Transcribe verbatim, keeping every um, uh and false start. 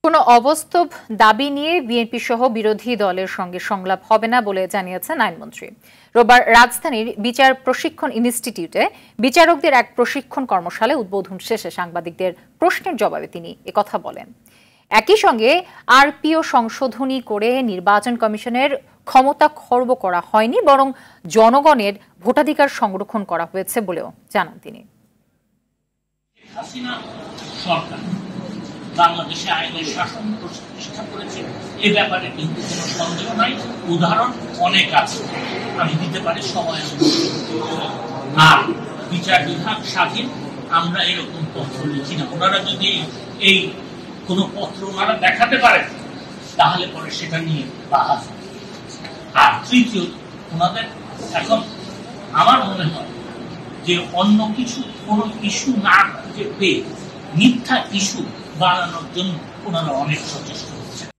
কোনো অবাস্তব দাবি নিয়ে বিএনপি সহ বিরোধী দলের সঙ্গে সংলাপ হবে না বলে জানিয়েছেন আইনমন্ত্রী। রোববার রাজধানীর বিচার প্রশিক্ষণ ইনস্টিটিউটে বিচারকদের এক প্রশিক্ষণ কর্মশালায় উদ্বোধন শেষে সাংবাদিকদের প্রশ্নের জবাবে তিনি একথা বলেন। একই সঙ্গে আরপিও সংশোধনী করে নির্বাচন কমিশনের ক্ষমতা খর্ব করা হয়নি, বরং জনগণের ভোটাধিকার সংরক্ষণ করা হয়েছে বলেও জানান তিনি। বাংলাদেশে আইনের শাসন প্রতিষ্ঠা করেছে, এ ব্যাপারে কিন্তু কোনো সন্দেহ নাই। উদাহরণ অনেক আছে, আমি দিতে পারি সময়। আর বিচার বিভাগ স্বাধীন, আমরা এরকম পত্র লিখি না। ওনারা যদি এই কোনো পত্র ওনারা দেখাতে পারে তাহলে পরে সেটা নিয়ে বাহাস। আর তৃতীয়, ওনাদের এখন আমার মনে হয় যে অন্য কিছু কোনো ইস্যু না খুঁজে পেয়ে মিথ্যা ইস্যু বাড়ানোর জন্য ওনারা অনেক সচেষ্ট হচ্ছে।